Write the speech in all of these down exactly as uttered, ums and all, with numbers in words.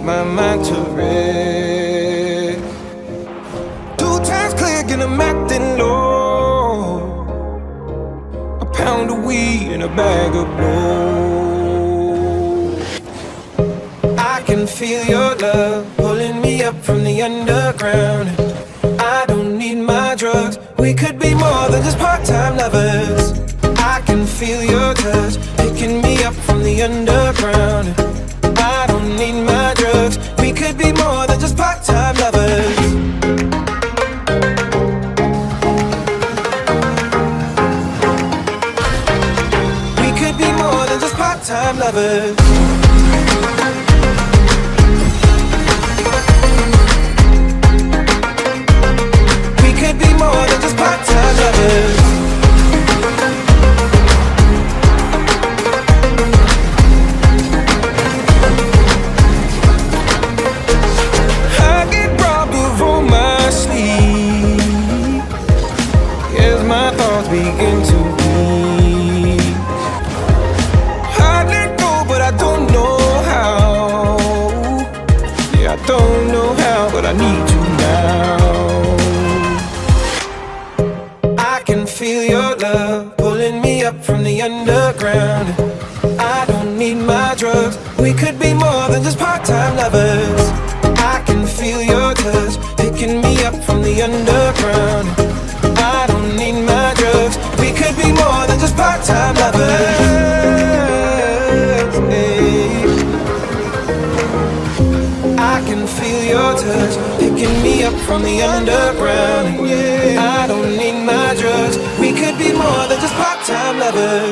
my mind to rest. Two times clear, and I'm acting low. A pound of weed and a bag of blow. I can feel your love pulling me up from the underground. I don't need my drugs, we could be more than just part-time lovers. I can feel your touch picking me up from the underground. I don't need my drugs, we could be more than just part-time lovers. We could be more than just part-time lovers. More than just part-time lovers. I get robbed of all my sleep as my thoughts begin to bleed. I let go, but I don't know how. Yeah, I don't know how, but I need you now. Feel your love pulling me up from the underground. I don't need my drugs, we could be more than just part-time lovers. I can feel your touch picking me up from the underground. I don't need my drugs, we could be more than just part-time lovers. Hey. I can feel your touch picking me up from the underground. Yeah. I don't need my drugs, we could be more than just part-time lovers.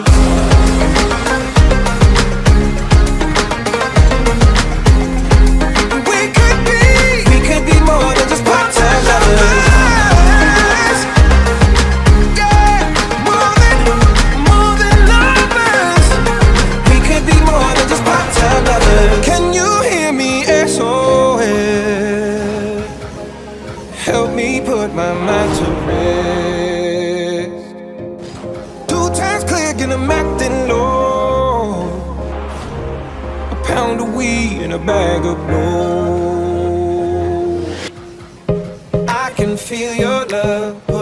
We could be, we could be more than just part-time lovers. Yeah, more than, more than lovers. We could be more than just part-time lovers. Can you hear me, S O S? Help me put my mind to rest. Two times clear, and I'm acting low. A pound of weed and a bag of blow. I can feel your love